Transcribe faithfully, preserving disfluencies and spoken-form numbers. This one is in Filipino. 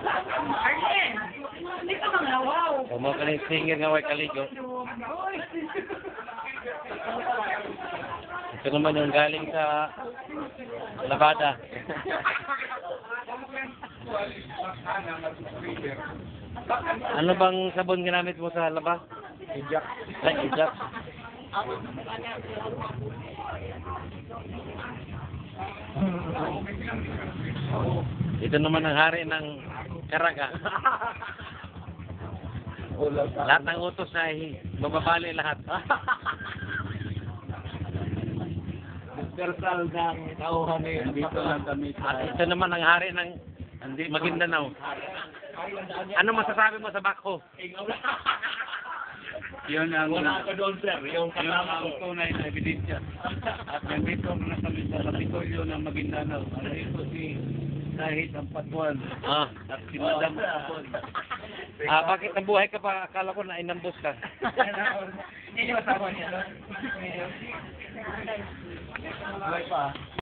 Arlen! Hindi ka mga wow! Kung mo ka ng singer nga way kaligo. Ito naman yung galing sa labada. Ano bang sabon ginamit mo sa laba? Ijak. Ay, ijak. Ito naman ang hari ng Caraga. Lahat ng utos ay bababali lahat. Dispersal ng tauhan ni dito lang kami At sa... ito naman ang hari ng Maguindanao. Ano masasabi mo sa bako? Yun ang... Wala ka doon, sir. Yung Yun ang tunay na ebidensya. At nandito na kami sa Kapitolyo ng Maguindanao. Nandito si Sahid ang Patuan. Ah, At si Madam Patuan. ah bakit nabuhay ka pa? Akala ko na inambos ka. Hindi yung asawa niya. Buhay pa.